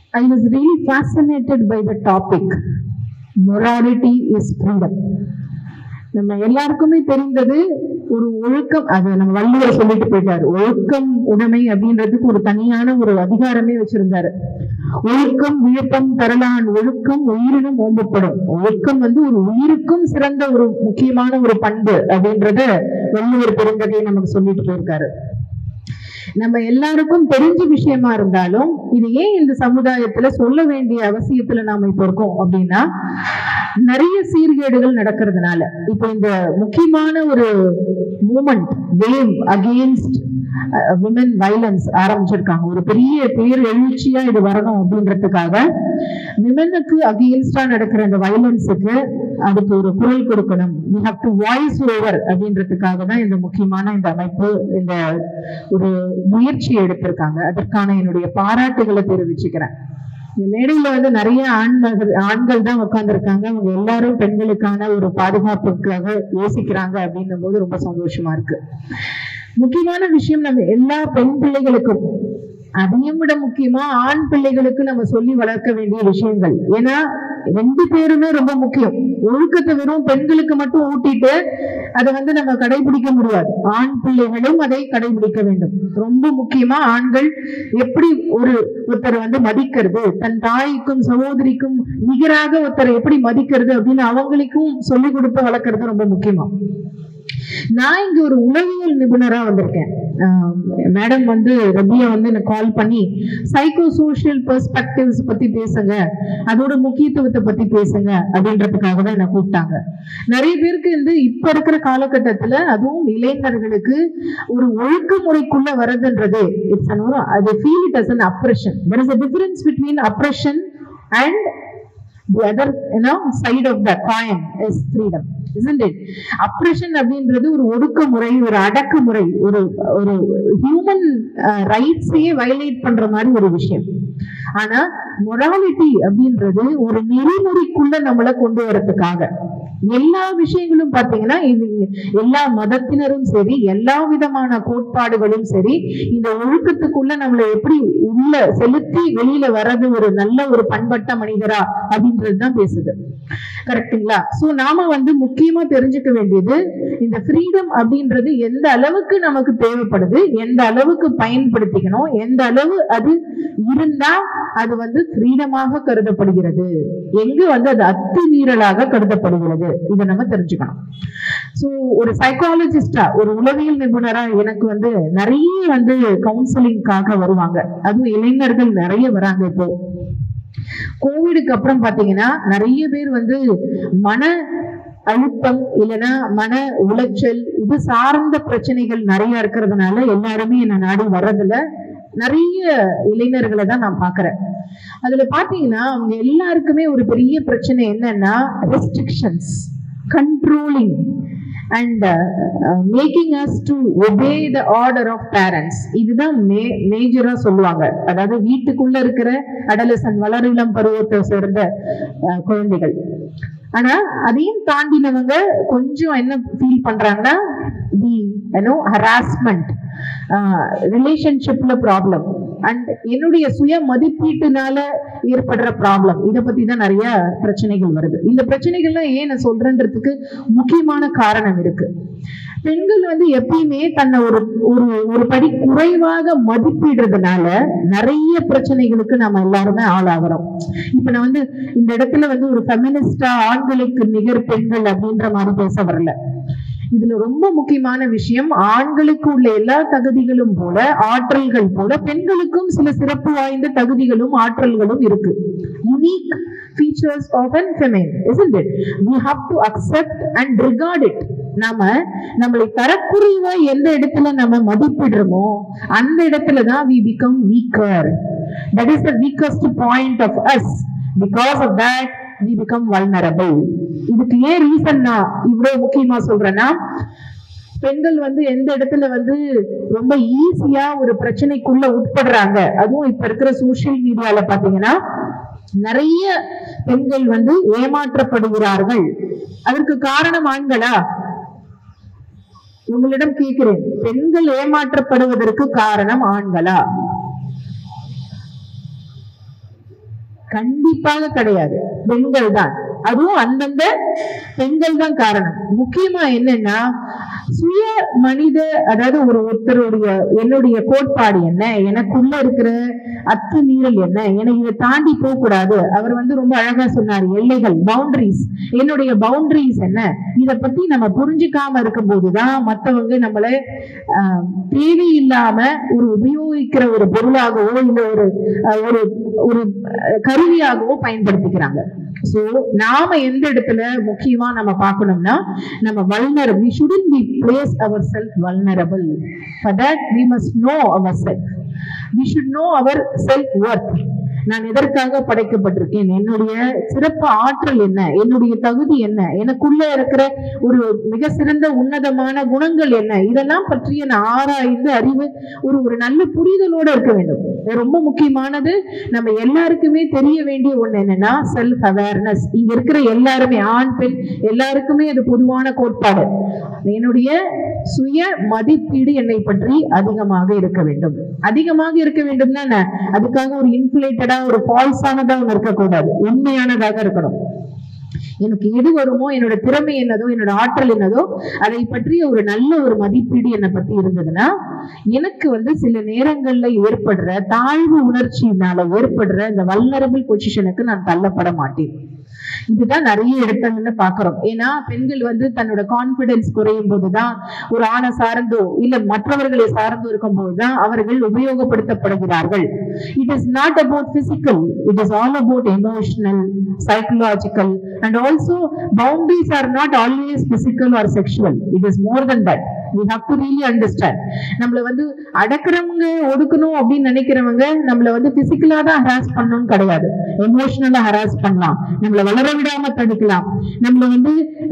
I was really fascinated by the topic. Morality is freedom. நம்ம எல்லாருக்குமே தெரிந்தது ஒரு ஒழுக்கம், அது நம்ம வள்ளுவர் சொல்லிட்டு போயிட்டாரு. ஒழுக்கம் உடைமை அப்படின்றதுக்கு ஒரு தனியான ஒரு அதிகாரமே வச்சிருந்தாரு. ஒழுக்கம் விழுப்பம் தரலான், ஒழுக்கம் உயிரினும் ஓம்பப்படும். ஒழுக்கம் வந்து ஒரு உயிருக்கும் சிறந்த ஒரு முக்கியமான ஒரு பண்பு அப்படின்றத வள்ளுவர் பெருந்தகையை நமக்கு சொல்லிட்டு போயிருக்காரு. நம்ம எல்லாருக்கும் தெரிஞ்ச விஷயமா இருந்தாலும் இது ஏன் இந்த சமுதாயத்துல சொல்ல வேண்டிய அவசியத்துல நாம இப்ப இருக்கோம் அப்படின்னா, நிறைய சீர்கேடுகள் நடக்கிறதுனால இப்ப இந்த முக்கியமான ஒரு movement wave against women violence ஆரம்பிச்சிருக்காங்க. ஒரு பெரிய பேர் எழுச்சியா இது வரணும் அப்படின்றதுக்காக விமனுக்கு அகெயின்ஸ்டா நடக்கிற இந்த வயலன்ஸுக்கு அதுக்கு ஒரு குரல் கொடுக்கணும், we have to voice over அப்படின்றதுக்காக தான் இந்த முக்கியமான இந்த அமைப்பு இந்த ஒரு முயற்சியை எடுத்திருக்காங்க. அதற்கான என்னுடைய பாராட்டுகளை தெரிவிச்சுக்கிறேன். இந்த மேடையில வந்து நிறைய ஆண்கள் தான் உட்கார்ந்துருக்காங்க. அவங்க எல்லாரும் பெண்களுக்கான ஒரு பாதுகாப்புக்காக யோசிக்கிறாங்க அப்படின்னும் போது ரொம்ப சந்தோஷமா இருக்கு. முக்கியமான விஷயம், நம்ம எல்லா பெண் பிள்ளைகளுக்கும், அதையும் விட முக்கியமா ஆண் பிள்ளைகளுக்கு நம்ம சொல்லி வளர்க்க வேண்டிய விஷயங்கள். ஏன்னா ரெண்டு பேருமே ரொம்ப முக்கியம். ஒழுக்கத்தை வெறும் பெண்களுக்கு மட்டும் ஊட்டிட்டு அதை வந்து நம்ம கடைபிடிக்க முடியாது. ஆண் பிள்ளைகளும் அதை கடைபிடிக்க வேண்டும். ரொம்ப முக்கியமா ஆண்கள் எப்படி ஒருத்தரை வந்து மதிக்கிறது, தன் தாய்க்கும் சகோதரிக்கும் நிகராக ஒருத்தரை எப்படி மதிக்கிறது அப்படின்னு அவங்களுக்கும் சொல்லிக் கொடுத்து வளர்க்கறது ரொம்ப முக்கியமா. நான் இங்க ஒரு உளவியல் நிபுணரா வந்திருக்கேன். மேடம் வந்து ரபியா வந்து எனக்கு கால் பண்ணி சைக்கோ சோஷியல் பெர்ஸ்பெக்டிவ்ஸ் பத்தி பேசுங்க, அதோட முக்கியத்துவத்தை பத்தி பேசுங்க அப்படின்றதுக்காக தான் என்ன கூப்பிட்டாங்க. நிறைய பேருக்கு வந்து இப்ப இருக்கிற காலகட்டத்துல, அதுவும் இளைஞர்களுக்கு ஒரு ஒழுக்கமுறைக்குள்ள வருதுன்றது அது feel it as an oppression. There is a difference between oppression and the other side of the coin is freedom, isn't it? Oppression அப்படின்றது ஒரு ஒடுக்குமுறை, ஒரு அடக்குமுறை, ஒரு ஹியூமன் ரைட்ஸையே வயலேட் பண்ற மாதிரி ஒரு விஷயம். ஆனா மொராலிட்டி அப்படின்றது ஒரு நெறிமுறைக்குள்ள நம்மளை கொண்டு வரதுக்காக. எல்லா விஷயங்களும் பாத்தீங்கன்னா இது எல்லா மதத்தினரும் சரி, எல்லா விதமான கோட்பாடுகளும் சரி, இந்த ஒழுக்கத்துக்குள்ள நம்மளை எப்படி உள்ள செலுத்தி வெளியில வர்றது ஒரு நல்ல ஒரு பண்பட்ட மனிதரா அப்படின்றதுதான் பேசுது. கரெக்டுங்களா? சோ நாம வந்து முக்கியமா தெரிஞ்சுக்க வேண்டியது, இந்த ஃப்ரீடம் அப்படின்றது எந்த அளவுக்கு நமக்கு தேவைப்படுது, எந்த அளவுக்கு பயன்படுத்திக்கணும், எந்த அளவு அது இருந்தா அது வந்து ஃப்ரீடமாக கருதப்படுகிறது, எங்க வந்து அது அத்துமீறலாக கருதப்படுகிறது, இதை நம்ம தெரிஞ்சுக்கணும். சோ ஒரு சைக்காலஜிஸ்டா, ஒரு உளவியல் நிபுணரா எனக்கு வந்து நிறைய வந்து கவுன்சிலிங்காக வருவாங்க. அதுவும் இளைஞர்கள் நிறைய வராங்க. இப்போ கோவிடுக்கு அப்புறம் பாத்தீங்கன்னா நிறைய பேர் வந்து மன அழுத்தம் இல்லைன்னா மன உளைச்சல் இது சார்ந்த பிரச்சனைகள் நிறைய இருக்கிறதுனால எல்லாருமே என்ன நாடி வர்றதுல நிறைய இளைஞர்களை தான் நான் பாக்குறேன். அதுல பாத்தீங்கன்னா அவங்க எல்லாருக்குமே ஒரு பெரிய பிரச்சனை என்னன்னா restrictions, controlling and making us to obey the order of parents. இதுதான் மேஜரா சொல்லுவாங்க. அதாவது வீட்டுக்குள்ள இருக்கிற அடலசன் வளரிளம் பருவத்தை சேர்ந்த குழந்தைகள். ஆனா அதையும் தாண்டினவங்க கொஞ்சம் என்ன ஃபீல் பண்றாங்கன்னா, ஹராஸ்மெண்ட், ரிலேஷன்ஷிப்ல ப்ராப்ளம் அண்ட் என்னுடைய சுய மதிப்பீட்டுனால ஏற்படுற ப்ராப்ளம், இதை பத்தி தான் நிறைய பிரச்சனைகள் வருது. இந்த பிரச்சனைகள்லாம் ஏன் நான் சொல்றேன்றதுக்கு முக்கியமான காரணம் இருக்கு. பெண்கள் வந்து எப்பயுமே தன்னை ஒரு படி குறைவாக மதிப்பிடுறதுனால நிறைய பிரச்சனைகளுக்கு நம்ம எல்லாருமே ஆளாகிறோம். இப்ப நான் வந்து இந்த இடத்துல வந்து ஒரு ஃபெமினிஸ்டா ஆண்களுக்கு நிகர் பெண்கள் அப்படின்ற மாதிரி பேச வரல. இதுல ரொம்ப முக்கியமான விஷயம், ஆண்களுக்கு உள்ள எல்லா தகுதிகளும் போல ஆற்றல்கள் போல பெண்களுக்கும் சில சிறப்பு வாய்ந்த தகுதிகளும் ஆற்றல்களும் இருக்கு. Unique features of a feminine, isn't it? We have to accept and regard it. நம்மளை தரக்குறைவா எந்த இடத்துல நம்ம மதிப்பிடுறோமோ அந்த இடத்துல தான் we become weaker. That is the weakest point of us. Because of that we become vulnerable. இதுக்கு ஏன் ரீசன் நான் இவ்வளவு முக்கியமா சொல்றேன்னா, பெண்கள் வந்து எந்த இடத்துல வந்து ரொம்ப ஈஸியா ஒரு பிரச்சனைக்குள்ள உட்படுறாங்க. அதுவும் இப்ப இருக்கிற சோசியல் மீடியால பாத்தீங்கன்னா நிறைய பெண்கள் வந்து ஏமாற்றப்படுகிறார்கள். அதற்கு காரணம் ஆண்களா? உங்களிடம் கேட்கிறேன், பெண்கள் ஏமாற்றப்படுவதற்கு காரணம் ஆண்களா? கண்டிப்பாக கிடையாது, பெண்கள் தான். அதுவும் அந்தந்த பெண்கள் தான் காரணம். முக்கியமா என்னன்னா சுய மனித, அதாவது ஒருத்தருடைய என்னுடைய கோட்பாடு என்ன, எனக்குள்ள இருக்கிற அத்துமீறல் என்ன, எனக்கு இதை தாண்டி போக கூடாது. அவர் ரொம்ப அழகா சொன்னார், எல்லைகள், பவுண்டரிஸ், என்னுடைய பவுண்டரிஸ் என்ன, இதை பத்தி நம்ம புரிஞ்சுக்காம இருக்கும் போதுதான் மற்றவங்க நம்மளை தேவையில்லாம உபயோகிக்கிற ஒரு பொருளாகவோ இல்ல ஒரு ஒரு கருவியாகவோ பயன்படுத்திக்கிறாங்க. சோ நாம எந்த இடத்துல முக்கியமா நம்ம பார்க்கணும்னா, நம்ம vulnerable, we shouldn't be place ourselves vulnerable. For that we must know ourselves. We should know our self worth. நான் எதற்காக படைக்கப்பட்டிருக்கேன், என்னுடைய சிறப்பு ஆற்றல் என்ன, என்னுடைய தகுதி என்ன, எனக்குள்ள இருக்கிற ஒரு மிக சிறந்த உன்னதமான குணங்கள் என்ன, இதெல்லாம் பற்றிய நான் ஆராய்ந்து அறிவு ஒரு நல்ல புரிதலோட இருக்க வேண்டும். ரொம்ப முக்கியமானது, நம்ம எல்லாருக்குமே தெரிய வேண்டிய ஒண்ணு என்னன்னா செல்ஃப் அவேர்னஸ். இங்க இருக்கிற எல்லாருமே, ஆண் பெண் எல்லாருக்குமே அது பொதுவான கோட்பாடு. என்னுடைய சுய மதிப்பீடு என்னை பற்றி அதிகமாக இருக்க வேண்டும். அதிகமாக இருக்க வேண்டும்னா அதுக்காக ஒரு இன்ஃபிளேட்டடா ஒரு ஃபால்ஸானதா ஒண்ணு இருக்கக்கூடாது, உண்மையானதாக இருக்கணும். எனக்கு எது வருமோ, என்னோட திறமை என்னதோ, என்னோட ஆற்றல் என்னதோ, அதை பற்றிய ஒரு நல்ல ஒரு மதிப்பீடு என்னை பத்தி இருந்ததுன்னா எனக்கு சில நேரங்கள்ல ஏற்படுற தாழ்வு உணர்ச்சியினால ஏற்படுற இந்த வல்னரபிள் பொசிஷனுக்கு நான் தள்ளப்பட மாட்டேன். இதுதான் நிறைய இடத்துல பாக்குறோம். ஏன்னா பெண்கள் தன்னோட கான்பிடன்ஸ் குறையும் போதுதான், ஒரு ஆணை சார்ந்தோ இல்ல மற்றவர்களை சார்ந்தோ இருக்கும் போதுதான் அவர்கள் உபயோகப்படுத்தப்படுகிறார்கள். It is not about physical, it is all about emotional, psychological, and also boundaries are not always physical or sexual. It is more than that. We have to really understand. நம்மள அடக்குறவங்க, ஒடுக்கணும் அப்படின்னு நினைக்கிறவங்க நம்மள பிசிக்கலா தான் ஹராஸ் பண்ணணும்னு கிடையாது, எமோஷனலா harass பண்ணலாம், நம்மள வளர விடாம தடுக்கலாம், நம்மள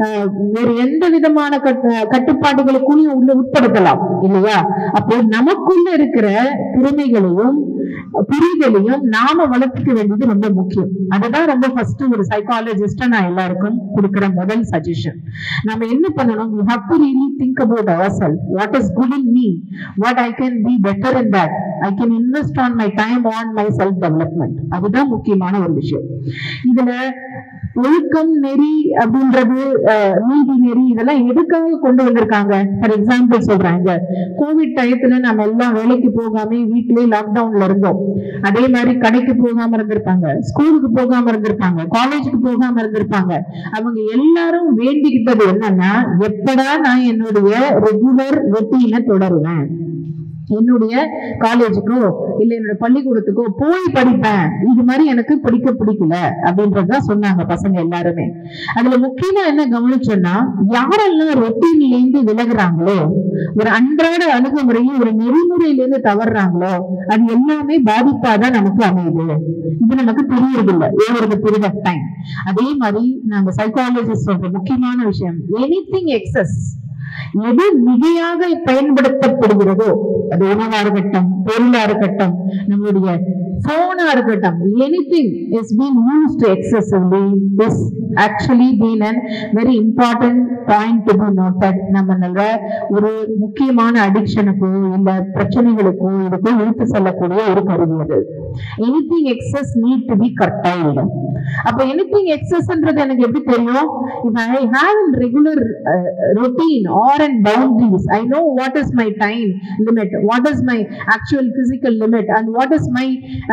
வேற எந்த விதமான கட்டுப்பாடுகளுக்கும் உட்படுத்தலாம் இல்லையா? அப்போ நமக்குள்ள இருக்கிற திறமைகளையும் புரிதலையும் நாம வளர்த்துக்க வேண்டியது ரொம்ப முக்கியம். அதுதான் ரொம்ப ஃபர்ஸ்ட் ஒரு சைக்காலஜிஸ்டா நான் எல்லாருக்கும் கொடுக்கிற முதல் சஜஷன். நம்ம என்ன பண்ணணும், we have to really think about ourselves. What is good in me? What I can be better in that? I can invest on my time on my self development. அதுதான் முக்கியமான ஒரு விஷயம். இதுல ஒழுக்கம், நெறி அப்படின்றது, நீதி நெறி, இதெல்லாம் எதுக்காக கொண்டு வந்திருக்காங்க? ஃபார் எக்ஸாம்பிள் சொல்றாங்க, கோவிட் டயத்துல நம்ம எல்லாம் வேலைக்கு போகாம வீட்லயே லாக்டவுன்ல இருந்தோம். அதே மாதிரி கடைக்கு போகாம இருந்திருப்பாங்க, ஸ்கூலுக்கு போகாம இருந்திருப்பாங்க, காலேஜுக்கு போகாம இருந்திருப்பாங்க. அவங்க எல்லாரும் வேண்டிக்கிட்டது என்னன்னா, எப்படா நான் என்னுடைய ரெகுலர் ரொட்டீனை தொடருவேன், என்னுடைய காலேஜுக்கோ இல்ல என்னோட பள்ளிக்கூடத்துக்கோ போய் படிப்பேன், இது மாதிரி எனக்கு படிக்க பிடிக்கல அப்படின்றதுதான் சொன்னாங்க பசங்க எல்லாருமே. அதுல முக்கியமா என்ன கவனிச்சோம்னா, யாரெல்லாம் ரொட்டீன்ல இருந்து விலகுறாங்களோ, ஒரு அன்றாட அணுகுமுறையும் ஒரு நெறிமுறையில இருந்து தவறுறாங்களோ, அது எல்லாமே பாதிப்பாதான் நமக்கு அமையுது. இது நமக்கு தெரியறதில்லை ஒரு பீரியட் ஆஃப் டைம். அதே மாதிரி நாங்க சைக்காலஜிஸ்ட் சொல்ற முக்கியமான விஷயம், எனிதிங் எக்ஸஸ், எது மிகையாக பயன்படுத்தப்படுகிறதோ, அது உணவா இருக்கட்டும், பொருளா இருக்கட்டும், நம்மளுடைய போனா இருக்கட்டும், anything is being used excessively is actually been a very important point to be noted. நம்ம ஒரு முக்கியமான அடிக்ஷனுக்கோ இல்ல பிரச்சனைகளுக்கோ இதுக்கோ இழுத்து செல்லக்கூடிய ஒரு கருவி அது. anything excess need to be curtailed. அப்ப anything excessன்றது எனக்கு எப்படி தெரியும்? if I have a regular routine or in boundaries, I know what is my time limit, what is my actual physical limit, and what is my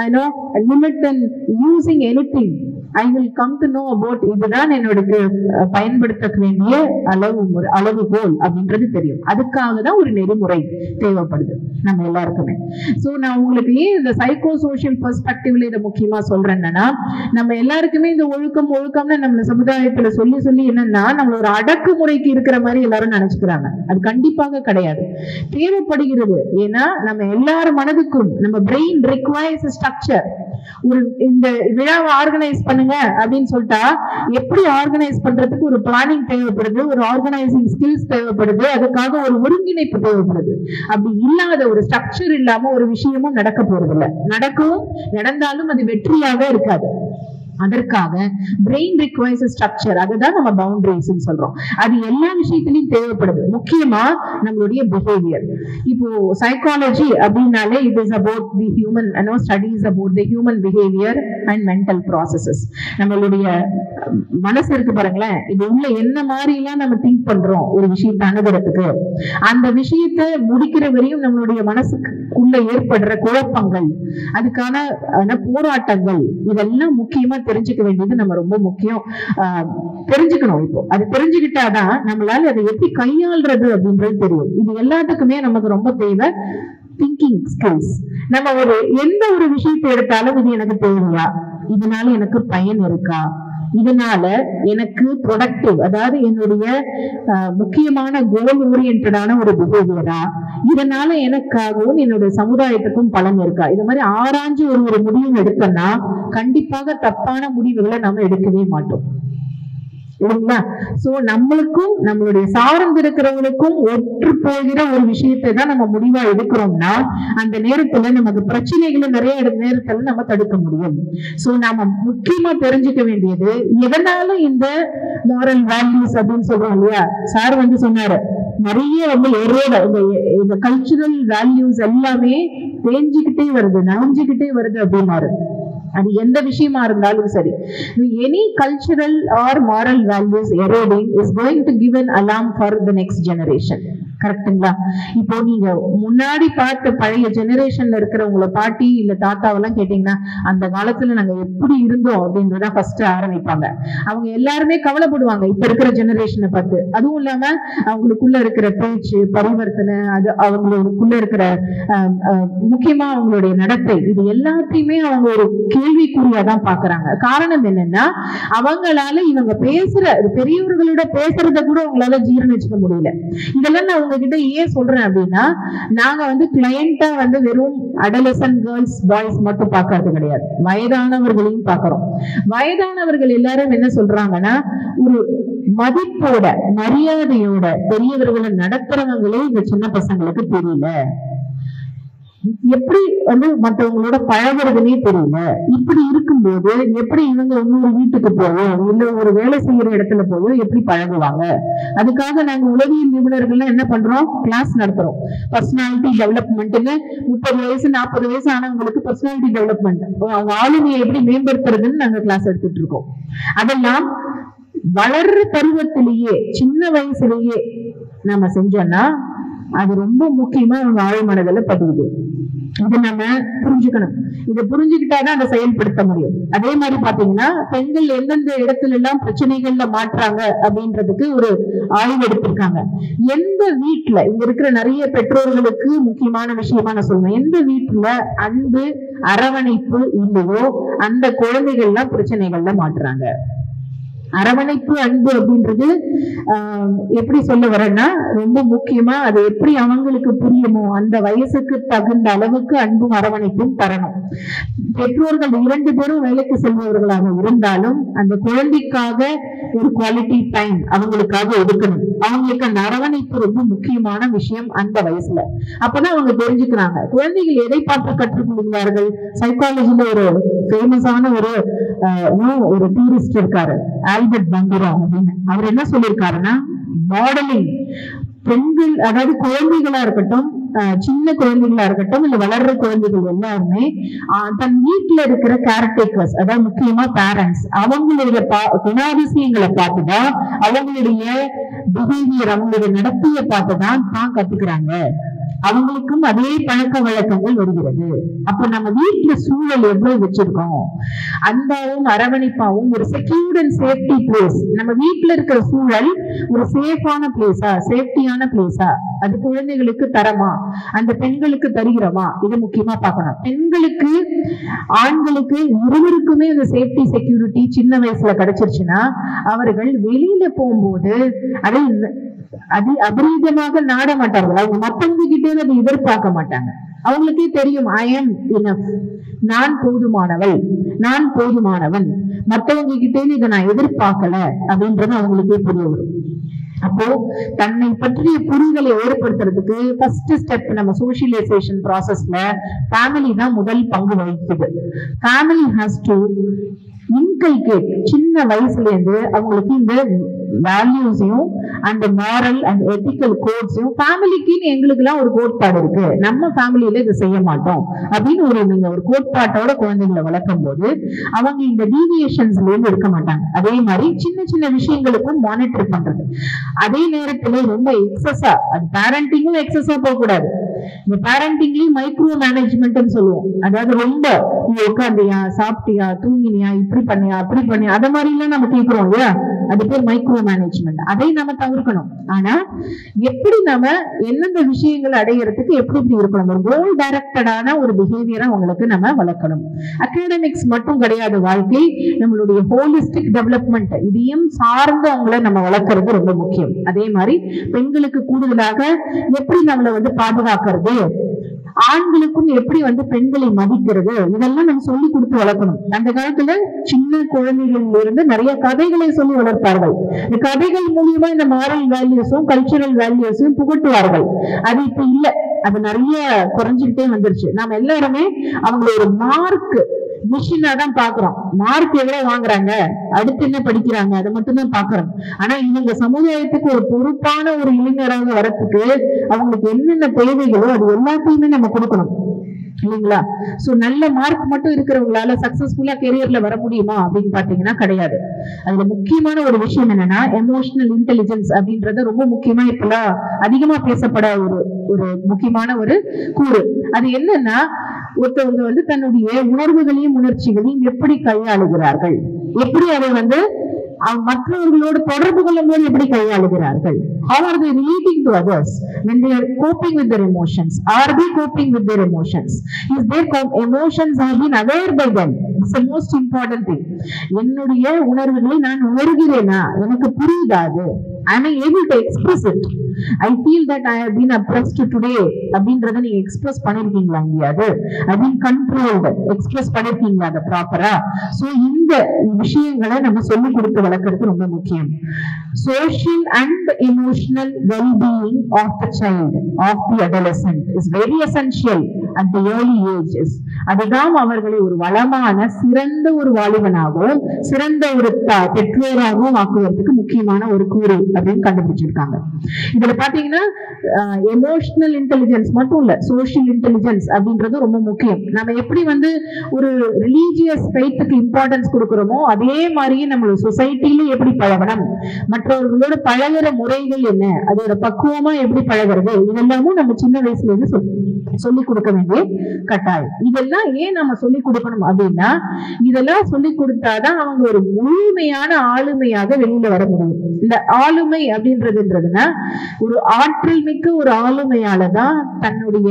limit in using anything. I will come to know about இதுதான் என்னோட பயன்படுத்த வேண்டிய அளவுகோல் அப்படின்றது தெரியும். அதுக்காக தான் ஒரு நெறிமுறை தேவைப்படுது நம்ம எல்லாருக்குமே. சோ நான் உங்களுக்கு ஏன் இந்த சைக்கோ சோஷியல் பெர்ஸ்பெக்டிவ்ல இதை முக்கியமா சொல்றேன்னா, நம்ம எல்லாருக்குமே இந்த ஒழுக்கம்னு நம்ம சமுதாயத்துல சொல்லி என்னன்னா, நம்ம ஒரு அடக்குமுறைக்கு இருக்கிற மாதிரி எல்லாரும் நினைச்சுக்கிறாங்க. அது கண்டிப்பாக கிடையாது, தேவைப்படுகிறது. ஏன்னா நம்ம எல்லாரும் மனதுக்கும் நம்ம பிரெயின் ரிக்வயர்ஸ் ஸ்ட்ரக்சர். ஒரு இந்த விழாவை ஆர்கனைஸ் பண்ணுங்க அப்படின்னு சொல்லிட்டா எப்படி ஆர்கனைஸ் பண்றதுக்கு ஒரு பிளானிங் தேவைப்படுது, ஒரு ஆர்கனைசிங் ஸ்கில்ஸ் தேவைப்படுது, அதுக்காக ஒரு ஒருங்கிணைப்பு தேவைப்படுது. அப்படி இல்லாத ஒரு ஸ்ட்ரக்சர் இல்லாம ஒரு விஷயமும் நடக்க போறது இல்லை. நடந்தாலும் அது வெற்றியாக இருக்காது. அதற்காக பிரெயின் ரிக்வயர்ஸ் ஸ்ட்ரக்சர், அதுதான் நம்ம பவுண்டரிஸ் சொல்றோம். அது எல்லா விஷயத்திலையும் தேவைப்படுது. முக்கியமா நம்மளுடைய பிஹேவியர். இப்போ சைக்காலஜி அப்படின்னாலே it is about the human studies about the human behaviour and mental processes. நம்மளுடைய மனசு இருக்கு பாருங்களேன், இது உள்ள என்ன மாதிரி எல்லாம் நம்ம திங்க் பண்றோம் ஒரு விஷயத்தை அணுகிறதுக்கு, அந்த விஷயத்தை முடிக்கிற வரையும் நம்மளுடைய மனசுக்குள்ள ஏற்படுற குழப்பங்கள், அதுக்கான போராட்டங்கள், இதெல்லாம் முக்கியமா தெரிஞ்சுக்க வேண்டியது நம்ம ரொம்ப முக்கியம். தெரிஞ்சுக்கணும். இப்போ அது தெரிஞ்சுக்கிட்டாதான் நம்மளால அதை எப்படி கையாள்றது அப்படின்றது தெரியும். இது எல்லாத்துக்குமே நமக்கு ரொம்ப தேவை திங்கிங் ஸ்கில்ஸ். நம்ம எந்த ஒரு விஷயத்தை எடுத்தாலும் இது எனக்கு தேவையா, இதனால எனக்கு பயன் இருக்கா, இதனால எனக்கு ப்ரொடக்டிவ், அதாவது என்னுடைய முக்கியமான கோல் ஓரியன்டான ஒரு பிஹேவியரா, இதனால எனக்காகவும் என்னுடைய சமுதாயத்துக்கும் பலன் இருக்கா, இது மாதிரி ஆராய்ஞ்சு ஒரு முடிவு எடுத்தோம்னா கண்டிப்பாக தப்பான முடிவுகளை நம்ம எடுக்கவே மாட்டோம் இல்லைங்களா? சோ நம்மளுக்கும் நம்மளுடைய சார்ந்து இருக்கிறவங்களுக்கும் ஒற்று போகிற ஒரு விஷயத்தை தான் நம்ம முடிவா எடுக்கிறோம்னா அந்த நேரத்துல நமக்கு பிரச்சனைகளை நிறைய நேரத்துல நம்ம தடுக்க முடியும். சோ நாம முக்கியமா தெரிஞ்சுக்க வேண்டியது எதனால இந்த மாரல் வேல்யூஸ் அப்படின்னு சொல்றோம் இல்லையா, சார் சொன்னாரு நிறைய இந்த கல்ச்சுரல் வேல்யூஸ் எல்லாமே தேஞ்சுக்கிட்டே வருது, நனைஞ்சுக்கிட்டே வருது அப்படின்னாரு. அது எந்த விஷயமா இருந்தாலும் சரி, any cultural or moral values eroding is going to give an alarm for the next generation. கரெக்டுங்களா? இப்போ நீங்க முன்னாடி பார்த்த பழைய ஜெனரேஷன்ல இருக்கிறவங்கள பாட்டி இல்ல தாத்தாவெல்லாம் கேட்டீங்கன்னா அந்த காலத்துல நாங்க எப்படி இருந்தோம் அப்படின்றத ஃபர்ஸ்ட் ஆரம்பிப்பாங்க. அவங்க எல்லாருமே கவலைப்படுவாங்க இப்ப இருக்கிற ஜெனரேஷனை பார்த்து. அதுவும் இல்லாம அவங்களுக்குள்ள இருக்கிற பேச்சு பரிவர்த்தனை, அது அவங்களுக்குள்ள இருக்கிற முக்கியமா அவங்களுடைய நடத்தை, இது எல்லாத்தையுமே அவங்க ஒரு கேள்விக்குறியாதான் பாக்குறாங்க. காரணம் என்னன்னா அவங்களால இவங்க பேசுற பெரியவர்களோட பேசுறத கூட அவங்களால ஜீரணிச்சுக்க முடியல. இதெல்லாம் நான் உங்ககிட்ட ஏன் சொல்றேன் அப்படின்னா, நாங்க கிளையண்டா வெறும் அடலசன்ட் கேர்ள்ஸ் பாய்ஸ் மட்டும் பார்க்கறது கிடையாது, வயதானவர்களையும் பார்க்கிறோம். வயதானவர்கள் எல்லாரும் என்ன சொல்றாங்கன்னா, ஒரு மதிப்போட மரியாதையோட பெரியவர்களை நடத்துறவங்களே இந்த சின்ன பசங்களுக்கு தெரியல, எப்படி மற்றவங்களோட பழகுறதுன்னே தெரியல. இப்படி இருக்கும்போது எப்படி இவங்க இன்னொரு வீட்டுக்கு போவோம் இல்ல ஒரு வேலை செய்யற இடத்துல போவோம் எப்படி பழகுவாங்க? அதுக்காக நாங்க உளவியல் நிபுணர்கள் என்ன பண்றோம், கிளாஸ் நடத்துறோம். பர்சனாலிட்டி டெவலப்மெண்ட்னு 30 வயசு 40 வயசு ஆனவங்களுக்கு பர்சனாலிட்டி டெவலப்மெண்ட், அவங்க ஆளுமையை எப்படி மேம்படுத்துறதுன்னு நாங்க கிளாஸ் எடுத்துட்டு இருக்கோம். அதெல்லாம் வளர்ற பருவத்திலேயே சின்ன வயசுலயே நம்ம செஞ்சோம்னா அது ரொம்ப முக்கியமா அவங்க ஆழ்மனதில பதிவுது. இதை நம்ம புரிஞ்சுக்கணும். இதை புரிஞ்சுக்கிட்டாதான் அதை செயல்படுத்த முடியும். அதே மாதிரி பாத்தீங்கன்னா பெண்கள் எந்தெந்த இடத்துல எல்லாம் பிரச்சனைகள்ல மாற்றாங்க அப்படின்றதுக்கு ஒரு ஆய்வு எடுத்திருக்காங்க. எந்த வீட்டுல இங்க இருக்கிற நிறைய பெற்றோர்களுக்கு முக்கியமான விஷயமா நான் சொல்லுவேன், எந்த வீட்டுல அன்பு அரவணைப்பு இல்லையோ அந்த குழந்தைகள்லாம் பிரச்சனைகள்ல மாற்றுறாங்க. அரவணைப்பு அன்பு அப்படின்றது எப்படி சொல்ல வரேன்னா ரொம்ப முக்கியமா அது எப்படி அவங்களுக்கு புரியுமோ அந்த வயசுக்கு தகுந்த அளவுக்கு அன்பும் அரவணைப்பும் தரணும். பெற்றோர்கள் 2 பேரும் வேலைக்கு செல்பவர்களாக இருந்தாலும் அந்த குழந்தைக்காக ஒரு குவாலிட்டி டைம் அவங்களுக்காக ஒதுக்கணும். அவங்களுக்கு அந்த அரவணைப்பு ரொம்ப முக்கியமான விஷயம் அந்த வயசுல. அப்பதான் அவங்க தெரிஞ்சுக்கிறாங்க. குழந்தைகள் எதை பார்த்து கற்றுக்கொள்கிறார்கள்? சைக்காலஜில ஒரு ஃபேமஸான ஒரு தியரிஸ்ட் இருக்காரு, ஆல்பர்ட் பந்திரா அப்படின்னு. அவர் என்ன சொல்லியிருக்காருன்னா, மாடலிங் பெண்கள், அதாவது குழந்தைகளா இருக்கட்டும், சின்ன குழந்தைகளா இருக்கட்டும் இல்ல வளர்ற குழந்தைகள் எல்லாருமே தன் வீட்டுல இருக்கிற கேர்டேக்கர்ஸ், அதாவது முக்கியமா பேரண்ட்ஸ், அவங்களுடைய குணாதிசயங்களை பார்த்துதான் அவங்களுடைய பிஹேவியர் அவங்களுடைய நடத்தையை பார்த்துதான் தான் கத்துக்கிறாங்க. அவங்களுக்கும் அதே பழக்க வழக்கங்கள் வருகிறது. அப்ப நம்ம வீட்டுல சூழல் எவ்வளவு வச்சிருக்கோம், அன்பாவும் அரவணைப்பாவும் ஒரு செக்யூர்ட் அண்ட் சேஃப்டி பிளேஸ். நம்ம வீட்டுல இருக்கிற சூழல் ஒரு சேஃபான பிளேஸா, சேஃப்டியான பிளேஸா, அது குழந்தைகளுக்கு தரமா, அந்த பெண்களுக்கு தருகிறோமா, இது முக்கியமா பார்க்கணும். பெண்களுக்கு ஆண்களுக்கு இருவருக்குமே அந்த சேஃப்டி செக்யூரிட்டி சின்ன வயசுல கிடைச்சிருச்சுன்னா அவர்கள் வெளியில போகும்போது அது அபரீதமாக நாட மாட்டார்கள். அவங்க மற்றவங்க கிட்டே அதை எதிர்பார்க்க மாட்டாங்க. அவங்களுக்கே தெரியும், ஐ எம் இனஃப், நான் போதுமானவள், நான் போதுமானவன், மற்றவங்க கிட்டே இதை நான் எதிர்பார்க்கல அப்படின்றது அவங்களுக்கே புரிய வரும். அப்போ தன்னை பற்றிய புரிதலை ஏற்படுத்துறதுக்கு ஃபர்ஸ்ட் ஸ்டெப் நம்ம சோஷியலைசேஷன் ப்ராசஸ்ல ஃபேமிலி தான் முதல் பங்கு வகிக்குது. ஃபேமிலி ஹாஸ் டு இன்கல்கேட் சின்ன வயசுல இருந்து அவங்களுக்கு இந்த வேல்யூஸையும் அந்த மாரல் அண்ட் எத்திக்கல் கோட்ஸையும், ஃபேமிலிக்குன்னு எங்களுக்கு எல்லாம் ஒரு கோட்பாடு இருக்கு, நம்ம ஃபேமிலியில இதை செய்ய மாட்டோம் அப்படின்னு நீங்க ஒரு கோட்பாட்டோட குழந்தைகளை வளர்க்கும் போது அவங்க இந்த டீவியேஷன்ஸ்ல இருந்து இருக்க மாட்டாங்க. அதே மாதிரி சின்ன சின்ன விஷயங்களுக்கும் மானிட்டர் பண்றது, அதே நேரத்துல ரொம்ப எக்ஸஸா, அது பேரண்டிங்கும் எக்ஸஸா போக கூடாது. இந்த பேரண்டிங்லயும் மைக்ரோ மேனேஜ்மெண்ட் சொல்லுவோம். அதாவது ரொம்ப நீ உட்காந்தியா, சாப்பிட்டியா, தூங்கினியா, இப்படி பண்ணியா, அப்படி பண்ணியா, அத மாதிரி எல்லாம் நம்ம கேட்கிறோம் இல்லையா, அது பேர் மைக்ரோ மேனேஜ்மெண்ட். அதை நம்ம தவிர்க்கணும். ஆனா எப்படி நம்ம எந்தெந்த விஷயங்களை அடையிறதுக்கு எப்படி எப்படி இருக்கணும், ஒரு கோல் டைரக்டடான ஒரு பிஹேவியரா அவங்களுக்கு நம்ம வளர்க்கணும். அகாடமிக்ஸ் மட்டும் கிடையாது வாழ்க்கை, நம்மளுடைய ஹோலிஸ்டிக் டெவலப்மெண்ட் இதையும் சார்ந்து அவங்கள நம்ம வளர்க்கறது ரொம்ப முக்கியம். அதே மாதிரி பெண்களுக்கு கூடுதலாக எப்படி நம்மளை பாதுகாக்கிறது, ஆண்களுக்கும் எப்படி பெண்களை மதிக்கிறது, இதெல்லாம் நம்ம சொல்லி கொடுத்து வளர்க்கணும். அந்த காலத்துல சின்ன குழந்தைகளில் இருந்து நிறைய கதைகளை சொல்லி வளர்ப்பார்கள். இந்த கதைகள் மூலியமா இந்த மாரல் வேல்யூஸும் கல்ச்சரல் வேல்யூஸும் புகட்டுவார்கள். அது இப்ப இல்ல, அது நிறைய குறைஞ்சுக்கிட்டே வந்துருச்சு. நாம எல்லாருமே அவங்கள ஒரு மார்க் மிஷினா தான் பாக்குறோம். மார்க் எவ்வளவு வாங்குறாங்க, அடுத்து என்ன படிக்கிறாங்க, அதை மட்டும் தான் பாக்குறோம். ஆனா இவங்க சமுதாயத்துக்கு ஒரு பொறுப்பான ஒரு இளைஞராக வரத்துக்கு அவங்களுக்கு என்னென்ன தேவைகளோ அது எல்லாத்தையுமே நம்ம கொடுக்கணும் இல்லைங்களா? சோ நல்ல மார்க் மட்டும் இருக்கிறவங்களால சக்சஸ்ஃபுல்லா கெரியர்ல வர முடியுமா அப்படின்னு பாத்தீங்கன்னா கிடையாது. அதுல முக்கியமான ஒரு விஷயம் என்னன்னா எமோஷனல் இன்டெலிஜென்ஸ் அப்படின்றத ரொம்ப முக்கியமா இப்பெல்லாம் அதிகமா பேசப்பட ஒரு முக்கியமான ஒரு கூறு. அது என்னன்னா ஒருத்தவங்க தன்னுடைய உணர்வுகளையும் உணர்ச்சிகளையும் எப்படி கையாளுகிறார்கள், எப்படி அதை மற்றவர்களோடு தொடர்பு கொள்ளும் போது எப்படி கையாளுகிறார்கள், how are they relating to others when they are coping with their emotions, are they coping with their emotions, is their emotions have been aware by them, it's the most important thing. என்னுடைய உணர்வுகளை நான் உணர்கிறேனா, எனக்கு புரியுதா, அது am I able to express it, I feel that I have been oppressed today அப்படின்றத நீங்க express பண்ணிருக்கீங்களா, இல்லையாது I been controlled, எக்ஸ்பிரஸ் பண்ணிருக்கீங்களா அதை ப்ராப்பரா? சோ இந்த விஷயங்களை நம்ம சொல்லி கொடுத்து வளர்க்கறது ரொம்ப முக்கியம். Social and emotional wellbeing of the child, of the adolescent is very essential at the early ages. அதுதான் அவர்களை ஒரு வளமான சிறந்த ஒரு வாலிபனாகவும் சிறந்த ஒரு பெற்றோராகவும் ஆக்குவதற்கு முக்கியமான ஒரு கூறு அப்படின்னு கண்டுபிடிச்சிருக்காங்க. இதுல பாத்தீங்கன்னா எமோஷனல் இன்டெலிஜென்ஸ் மட்டும் இல்ல, சோஷியல் இன்டெலிஜென்ஸ் அப்படின்றது ரொம்ப முக்கியம். நம்ம எப்படி ஒரு ரிலீஜியஸ் ஃபெய்த்துக்கு இம்பார்ட்டன்ஸ் கொடுக்கிறோமோ அதே மாதிரியே நம்மளோட சொசைட்டில எப்படி பழகணும், மற்றவர்களோட பழகிற முறைகள் என்ன, அதோட பக்குவமா எப்படி பழகிறது, இதெல்லாமும் நம்ம சின்ன வயசுல இருந்து சொல்லி கொடுக்க வேண்டிய கட்டாயம். இதெல்லாம் ஏன் நம்ம சொல்லி கொடுக்கணும் அப்படின்னா, இதெல்லாம் சொல்லி கொடுத்தாதான் அவங்க ஒரு முழுமையான ஆளுமையாக வெளியில வர முடியும். இந்த ஆளுமை அப்படின்றதுன்னா ஒரு ஆற்றல் மிக்க ஒரு ஆளுமையாலதான் தன்னுடைய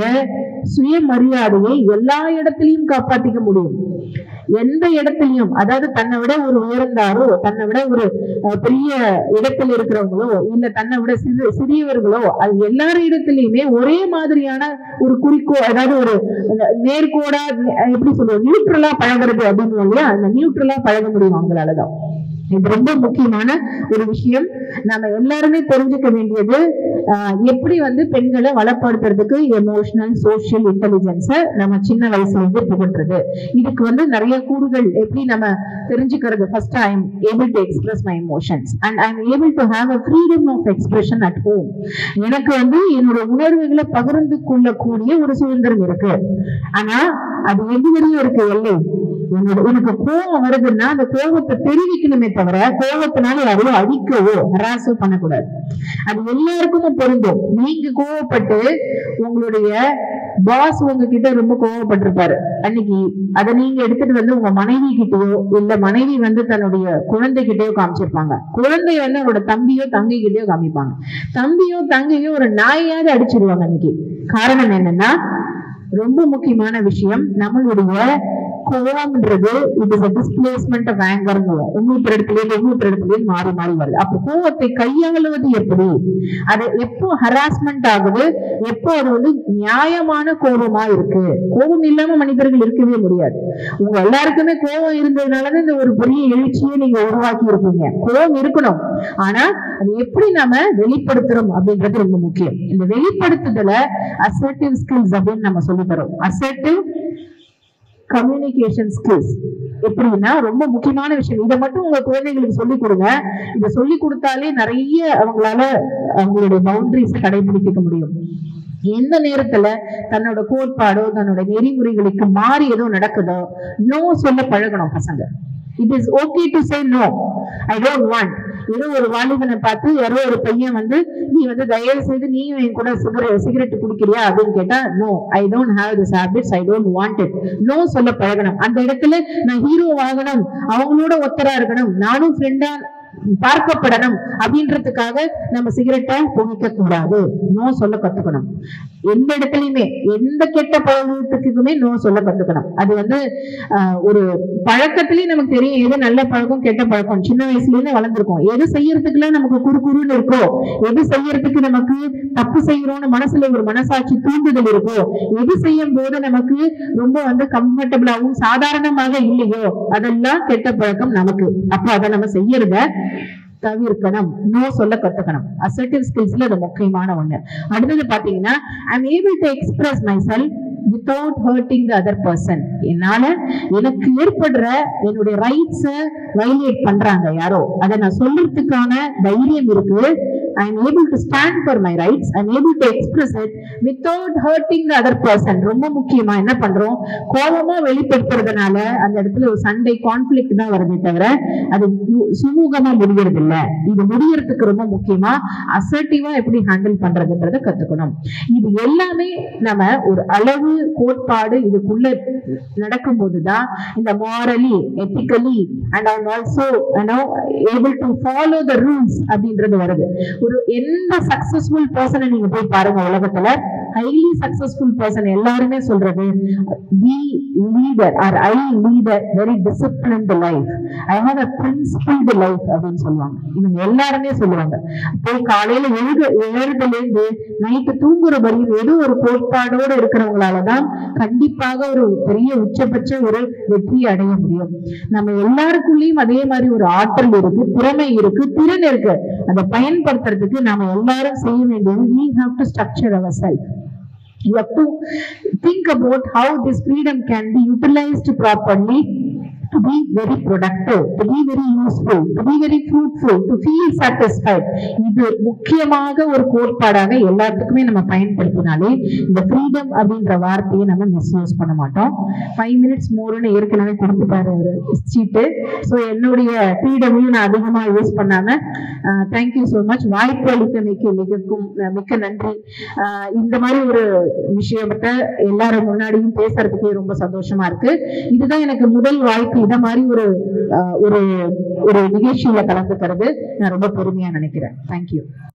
சுயமரியாதையை எல்லா இடத்திலையும் காப்பாற்றிக்க முடியும். எந்த இடத்திலையும், அதாவது தன்னை விட ஒரு உயர்ந்தாரோ, தன்னை விட ஒரு பெரிய இடத்தில் இருக்கிறவங்களோ, இல்ல தன்னை விட சிறியவர்களோ, அது எல்லாரும் இடத்திலையுமே ஒரே மாதிரியான ஒரு குறிக்கோள், அதாவது ஒரு நேர்கோடா எப்படி சொல்லுவோம், நியூட்ரலா பழகிறது அப்படின்னு இல்லையா, அந்த நியூட்ரலா பழக முடியும் அவங்களாலதான். இது ரொம்ப முக்கியமான ஒரு விஷயம். நம்ம எல்லாருமே தெரிஞ்சுக்க வேண்டியது எப்படி பெண்களை வளப்படுத்துறதுக்கு எமோஷனல் சோஷியல் இன்டெலிஜென்ஸை நம்ம சின்ன வயசுல இருந்து புகட்டுறது. இதுக்கு நிறைய கூறுகள் எப்படி நம்ம தெரிஞ்சுக்கிறது. First I am able to express my emotions and I am able to have a freedom of expression at home. எனக்கு என்னோட உணர்வுகளை பகிர்ந்து கொள்ளக்கூடிய ஒரு சுதந்திரம் இருக்கு. ஆனா அது எது வரையும் இருக்கு எல்லை. எனக்கு கோபம் வருதுன்னா அந்த கோபத்தை தெரிவிக்கணுமே தவிர கோபத்தினால யாரையும் அடிக்கவோ ஹராசோ பண்ணக்கூடாது. அது எல்லாருக்கும் பொருந்தும். நீங்க கோவப்பட்டு உங்களுடைய பாஸ் உங்ககிட்ட ரொம்ப கோவப்பட்டிருப்பாரு அன்னைக்கு, அதை நீங்க எடுத்துட்டு உங்க மனைவி கிட்டயோ இல்ல மனைவி தன்னுடைய குழந்தை கிட்டயோ காமிச்சிருப்பாங்க. குழந்தை அவரோட தம்பியோ தங்கை கிட்டயோ காமிப்பாங்க. தம்பியோ தங்கையோ ஒரு நாயாவது அடிச்சிருவாங்க அன்னைக்கு. காரணம் என்னன்னா, ரொம்ப முக்கியமான விஷயம், நம்மளுடைய கோவம்ன்றது it is a displacement of anger. இன்னொரு இடத்துல மாறி மாறி வருது. அப்ப கோவத்தை கையாளுவது எப்படி, அது எப்போ ஹராஸ்மெண்ட் ஆகுது, எப்போ அது நியாயமான கோபமா இருக்கு. கோபம் இல்லாம மனிதர்கள் இருக்கவே முடியாது. உங்க எல்லாருக்குமே கோபம் இருந்ததுனாலதான் இந்த ஒரு பெரிய எழுச்சியை நீங்க உருவாக்கி இருக்கீங்க. கோபம் இருக்கணும், ஆனா அது எப்படி நாம வெளிப்படுத்துறோம் அப்படின்றது ரொம்ப முக்கியம். இந்த வெளிப்படுத்துதல அசர்ட்டிவ் ஸ்கில்ஸ் அப்படின்னு நம்ம சொல்லி தரோம். Assertive communication skills. எப்படின்னா ரொம்ப முக்கியமான விஷயம். இதை மட்டும் உங்க குழந்தைகளுக்கு சொல்லிக் கொடுங்க. இதை சொல்லி கொடுத்தாலே நிறைய அவங்களால அவங்களுடைய பவுண்டரிஸை கடைபிடிக்க முடியும். எந்த நேரத்துல தன்னோட கோட்பாடோ தன்னோட நெறிமுறைகளுக்கு மாறி ஏதோ நடக்குதோ நோ சொல்ல பழகணும் பசங்க. It is okay to say no, I don't want. ஏதோ ஒரு வாலிபனை பார்த்து யாரோ ஒரு பையன் வந்து நீ வந்து தயவு செய்து நீயும் என் கூட சிகரெட் குடிக்கிறியா அப்படின்னு கேட்டா no, I don't have this habits, I don't want it. No சொல்ல பழகணும். அந்த இடத்துல நான் ஹீரோ ஆகணும், அவங்களோட ஒத்தரா இருக்கணும், நானும் ஃப்ரெண்டா பார்க்கப்படணும் அப்படின்றதுக்காக நம்ம சிகரெட்டை புகைக்க கூடாது. நோ சொல்ல கத்துக்கணும். எந்த இடத்துலயுமே எந்த கெட்ட பழக்கத்துக்குமே நோ சொல்ல கத்துக்கணும். அது வந்து ஒரு பழக்கத்திலேயே நமக்கு தெரியும் எது நல்ல பழக்கம் கெட்ட பழக்கம். சின்ன வயசுல இருந்து வளர்ந்துருக்கோம். எது செய்யறதுக்குலாம் நமக்கு குறுகுறுன்னு இருக்கோ, எது செய்யறதுக்கு நமக்கு தப்பு செய்யறோம்னு மனசுல ஒரு மனசாட்சி தூண்டுதல் இருக்கோ, எது செய்யும் போது நமக்கு ரொம்ப வந்து கம்ஃபர்டபுளாகவும் சாதாரணமாக இல்லையோ அதெல்லாம் கெட்ட பழக்கம் நமக்கு. அப்ப அதை நம்ம செய்யறத தவிர்க்கணும். நோ சொல்ல கத்துக்கணும். அசர்ட்டிவ் ஸ்கில்ஸ்ல அது முக்கியமான ஒண்ணு. அடுத்தது பாத்தீங்கன்னா I am able to express myself without hurting the other person. என்னால எனக்கு ஏற்படுற என்னுடைய ரைட்ஸை வயலேட் பண்றாங்க யாரோ, அதை நான் சொல்றதுக்கான தைரியம் இருக்கு. I am able to stand for my rights. I am able to express it without hurting the other person. ரொம்ப முக்கியமா என்ன பண்றோம், கோபமா வெளிப்படுத்துறதுனால அந்த இடத்துல ஒரு சண்டை கான்ஃபிளிக்ட் தான் வருதே தவிர அது சுமூகமா முடியறது இல்ல. இது முடியறதுக்கு ரொம்ப முக்கியமா அசர்ட்டிவா எப்படி ஹேண்டில் பண்றதுன்றத கத்துக்கணும். இது எல்லாமே நம்ம ஒரு அளவு கோட்பாடு இதுக்குள்ள நடக்கும் போதுதான் இந்த morally ethically and also able to follow the rules அப்படின்றது வருது. ஒரு எந்த சக்சஸ்ஃபுல் பர்சனை நீங்க போய் பாருங்க உலகத்துல, ஹைலி சக்சஸ்ஃபுல் பர்சன் எல்லாருமே சொல்றது we leader or I lead a very disciplined life, I have a principled life அப்படின்னு சொல்லுவாங்க. இவங்க எல்லாருமே சொல்லுவாங்க. போய் காலையில எழுதுல இருந்து நைட்டு தூங்குற வரையும் ஏதோ ஒரு கோட்பாடோடு இருக்கிறவங்களாலதான் கண்டிப்பாக ஒரு பெரிய உச்சபட்ச ஒரு வெற்றி அடைய முடியும். நம்ம எல்லாருக்குள்ளேயும் அதே மாதிரி ஒரு ஆற்றல் இருக்கு, திறமை இருக்கு, திறன் இருக்கு. அதை பயன்படுத்துறதுக்கு நாம எல்லாரும் செய்ய வேண்டியது we have to structure ourselves. You have to think about how this freedom can be utilized properly to be very productive, to be very useful, to be very fruitful, to feel satisfied. இது முக்கியமாக ஒரு கோட்பாடாக எல்லாத்துக்குமே நம்ம பயன்படுத்தினாலே இந்த freedom அப்படின்ற வார்த்தையை நம்ம misuse பண்ண மாட்டோம். 5 minutes மோர்னு ஏற்கனவே கொடுத்துட்டாரு ஒரு சீட்டு. ஸோ என்னுடைய ஃப்ரீடமையும் நான் அதிகமா யூஸ் பண்ணாம தேங்க்யூ ஸோ மச். வாய்ப்பு அளித்தமைக்கு மிக்க நன்றி. இந்த மாதிரி ஒரு விஷயத்தை எல்லாரும் முன்னாடியும் பேசுறதுக்கே ரொம்ப சந்தோஷமா இருக்கு. இதுதான் எனக்கு முதல் வாய்ப்பு. இத மாதிரி ஒரு ஒரு நிகழ்ச்சியில கலந்துக்கிறது நான் ரொம்ப பெருமையா நினைக்கிறேன். தேங்க்யூ.